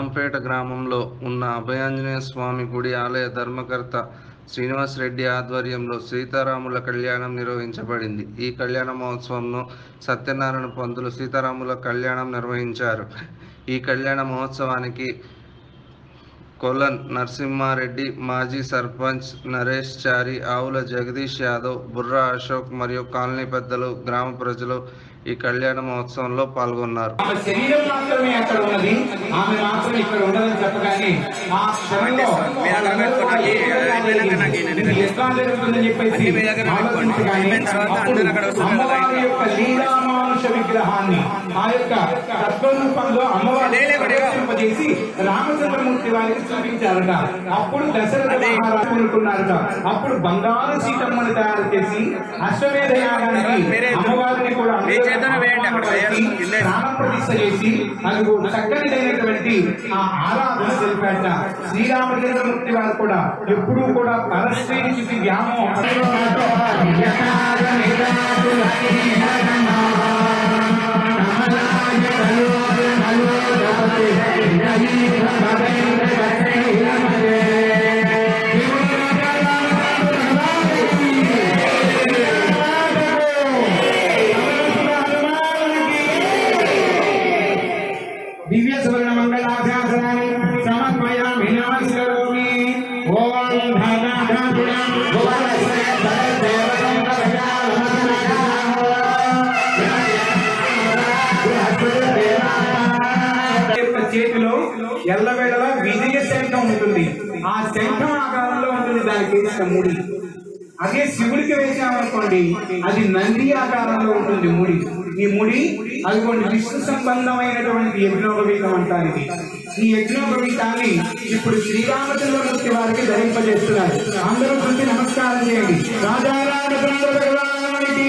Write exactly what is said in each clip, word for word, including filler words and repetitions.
రామంపేట గ్రామంలో ఉన్న అభయాంజనేయ స్వామి గుడి ఆలయ ధర్మకర్త శ్రీనివాస్ రెడ్డి ఆధ్వర్యంలో సీతారాముల కళ్యాణం నిర్వహించబడింది. ఈ కళ్యాణ మహోత్సవంను సత్యనారాయణ పంతులు సీతారాముల కళ్యాణం నిర్వహించారు. ఈ కళ్యాణ మహోత్సవానికి కొలన్ నరసింహారెడ్డి, మాజీ సర్పంచ్ నరేష్ చారి, ఆవుల జగదీష్ యాదవ్, బుర్రా అశోక్ మరియు కాలనీ పెద్దలు, గ్రామ ప్రజలు ఈ కళ్యాణ మహోత్సవంలో పాల్గొన్నారు. శరీరం మాత్రమే అక్కడ ఉన్నది, ఆమె మాత్రం ఇక్కడ ఉండదని చెప్పగానే ఆ క్షణంలో ఎట్లా జరుగుతుందని చెప్పేసి అమ్మవారి యొక్క లీలామానుష విగ్రహాన్ని ఆ యొక్క తత్వరూపంలో అమ్మవారి చేసి రామచంద్రమూర్తి వారికి చూపించారట. అప్పుడు దశరథ మహారాజు అనుకున్నారట. అప్పుడు బంగారు సీతమ్మను తయారు చేసి అశ్వమేధ యాగానికి అమ్మవారిని కూడా ప్రాణప్రతిష్ఠ చేసి అందుకు చక్కనిదైనటువంటి ఆ ఆరాధన తెలిపాట. శ్రీరామచంద్రమూర్తి వారు కూడా ఎప్పుడూ కూడా పరస్త్రీని చూసి వ్యామోహం దివ్య సువర్ణ మంగళాశాసనాన్ని సమర్పయామి నమస్కరోమి. ఓం చేతిలో ఎల్లవేళలా విజయ శంఖం ఉంటుంది. ఆ శంఖం ఆకారంలో ఉంటుంది దానికి వేసిన ముడి. అదే శివుడికి వేసామనుకోండి అది నంది ఆకారంలో ఉంటుంది ముడి. ఈ ముడి అదిగోండి విష్ణు సంబంధమైనటువంటి యజ్ఞోపవీతం అంటానికి. ఈ యజ్ఞోపవీతాన్ని ఇప్పుడు శ్రీరామచంద్రమూర్తి వారికి ధరింపజేస్తున్నారు. అందరూ చూసి నమస్కారం చేయండి. రాజారామచంద్ర భగవానికి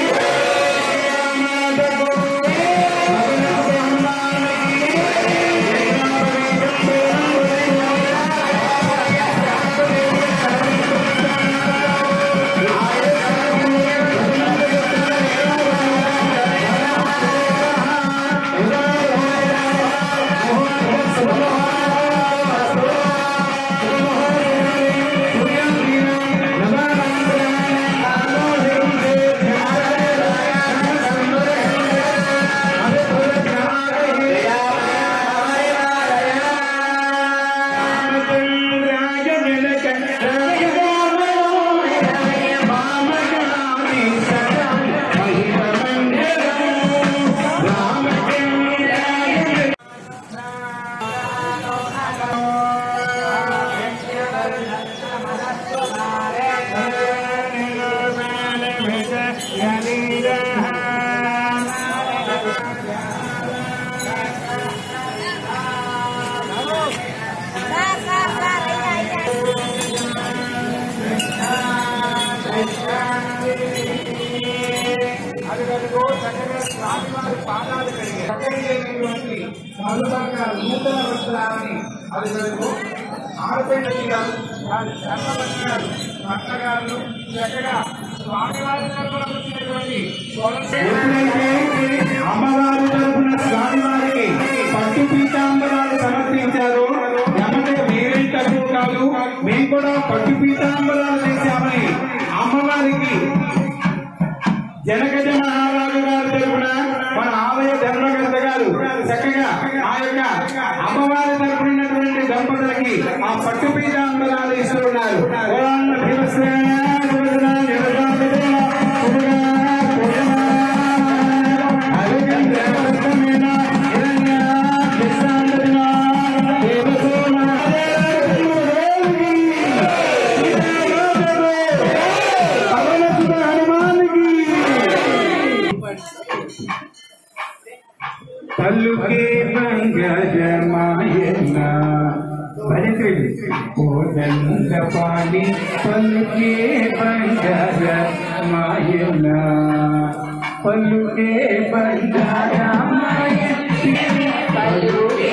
పాదాలు కడిగి నూతన వస్త్రాలని అది ఆడపేట భక్తగారులు చక్కగా స్వామివారి తరపున వచ్చినటువంటి అమ్మవారి తరపున స్వామివారికి పట్టు పీతాంబరాలు సమర్పించారు. ఎమ్మటే వేరే తక్కువ కాదు, మేము కూడా పట్టు పీతాంబరాలు చేశామని అమ్మవారికి జనగజ మహారాజు గారి తరపున మన ఆలయ ధర్మకర్త గారు చక్కగా ఆ యొక్క అమ్మవారి తరపునటువంటి దంపతులకి ఆ పట్టు పీతాంబరాలు ఇస్తున్నారు. పలుకే పంగజమాయన కోదండపాణి పలుకే పంగజమాయన పలుకే పంగజమాయన పలుకే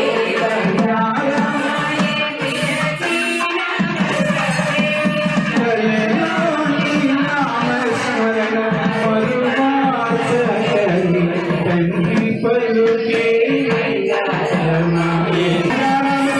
పలుకే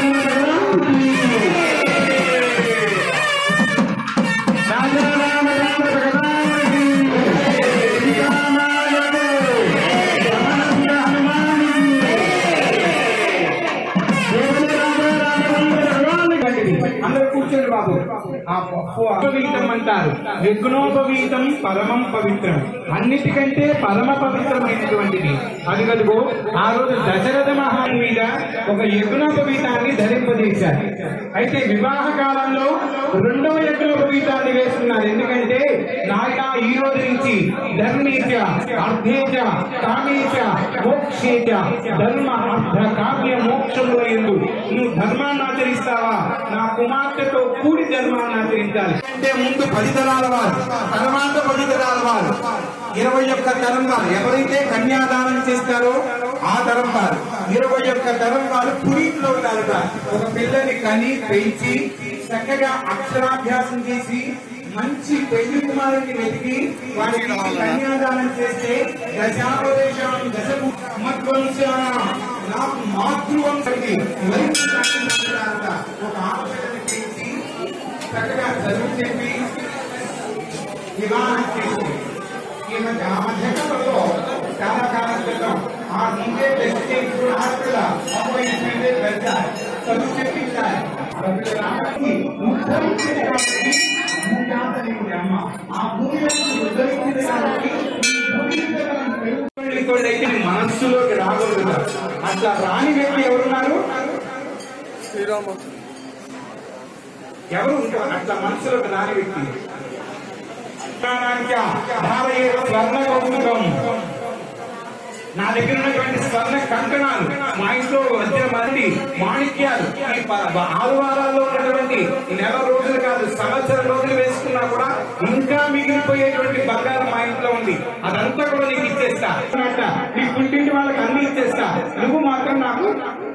ఆ పవిత్రం అంటారు. యజ్ఞోపవీతం పరమం పవిత్రం, అన్నిటికంటే పరమ పవిత్రమైనటువంటిది. అది కదుగో ఆ రోజు దశరథ మహాన్ మీద ఒక యజ్ఞోపవీతాన్ని ధరింపజేశారు. అయితే వివాహ కాలంలో రెండవ యజ్ఞోపవీతాన్ని వేస్తున్నారు. ఎందుకంటే నాయన ఈ రోజు నుంచి ధర్మేచ అర్థేచ కామేచ మోక్షేచ, ధర్మ అర్థ కామ్య మోక్షముల యందు నువ్వు ధర్మాన్ని ఆచరిస్తావా, నా కుమార్తెతో కూడి ధర్మాన్ని ఆచరించాలి. అంటే ముందు పది తరాల వారు, తర్వాత పది తరాల వారు, ఇరవై ఒక్క తరం వారు ఎవరైతే కన్యాదానం చేస్తారో ఆ తరం వారు, ఇరవై ఒక్క తరం వారు పురీలో ఉంటారుట. ఒక పిల్లని కని పెంచి చక్కగా అక్షరాభ్యాసం చేసి మంచి పెళ్లి కుమారుని వెతికి వారికి కన్యాదానం చేస్తే దశాపదేశం దశ మధ్వంశాన నాకు మాతృవంశకి ఒక ఆలోచన చేసి చక్కగా చదువు చెప్పి వివాహం చేసి ఈ మధ్య మధ్యకాలంలో చాలా కాలం క్రితం ఆ ముందే టెస్ట్ చేసి ఆడపిల్ల అబ్బాయి పెద్ద చదువు చెప్పించాలి. మనస్సులోకి రాకూడదు. అట్లా రాని వ్యక్తి ఎవరున్నారు? శ్రీరామ ఎవరు ఉంటారు అట్లా మనసులోకి రాని వ్యక్తి? స్వర్ణ కౌతుకం, నా దగ్గర ఉన్నటువంటి స్వర్ణ కంకణాలు, మా ఇంట్లో వచ్చిన మంది మాణిక్యాలు, ఆరు వారాల్లో ఉన్నటువంటి నెల రోజులు కాదు సంవత్సరం రోజులు వేసుకున్నా కూడా ఇంకా మిగిలిపోయేటువంటి బంగారం మా ఇంట్లో ఉంది. అదంతా కూడా నీకు ఇచ్చేస్తా, నీ పుట్టింటి వాళ్ళకి అన్ని ఇచ్చేస్తా, నువ్వు మాత్రం నాకు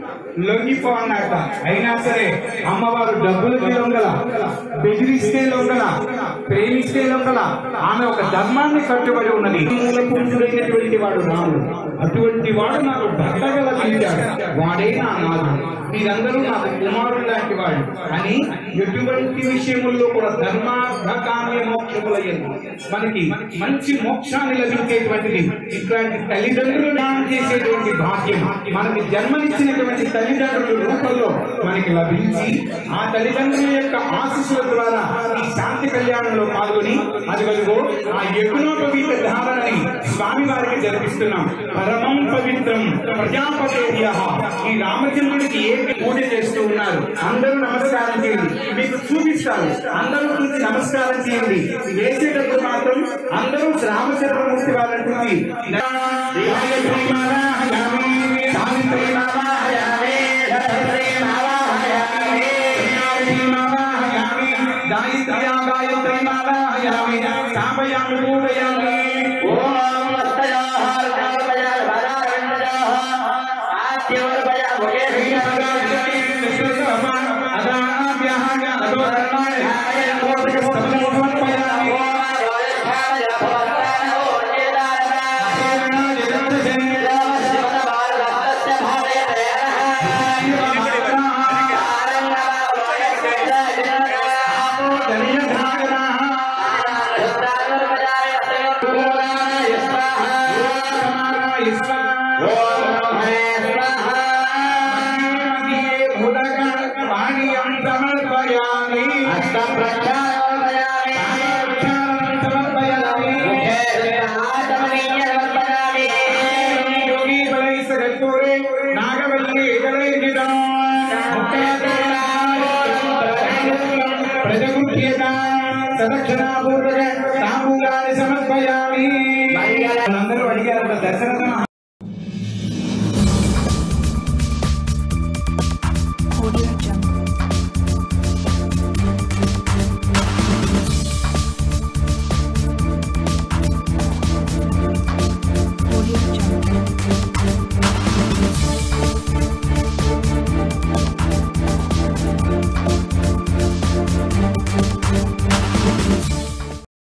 లొంగిపో అన్నట్ట. అయినా సరే అమ్మవారు డబ్బులకి లొంగల, బెదిరిస్తే లొంగల, ప్రేమిస్తే లొంగల. ఆమె ఒక ధర్మాన్ని కట్టుబడి ఉన్నది. పురుషుడైనటువంటి వాడు రాముడు, అటువంటి వాడు నాకు భర్తగా లభించాడు, వాడే నా నాదు, మీరందరూ నాకు కుమారుడు లాంటి వాడు అని ఎటువంటి విషయముల్లో కూడా ధర్మార్థ కామ్య మోక్షములయ్యింది. మనకి మంచి మోక్షాన్ని లభించేటువంటిది ఇట్లాంటి తల్లిదండ్రులు దానం చేసేటువంటి భాగ్యం మనకి జన్మనిచ్చినటువంటి తల్లిదండ్రుల రూపంలో మనకి లభించి ఆ తల్లిదండ్రుల యొక్క ఆశీస్సుల ద్వారా ఈ శాంతి కళ్యాణంలో పాల్గొని అదిగో ఆ యజ్ఞోపవీత ధారణని స్వామి వారికి జరిపిస్తున్నాం. పరమం పవిత్రం ప్రజాపతేభ్య, ఈ రామచంద్రుడికి ఏ పూజ చేస్తూ ఉన్నారు. అందరూ నమస్కారం చేయండి, మీకు చూపిస్తారు. అందరూ చూసి నమస్కారం చేయండి. వేసేటప్పుడు మాత్రం అందరూ రామచంద్రమూర్తి వారంటుంది సమర్పయామి. అందరూ అడిగారు దశరథ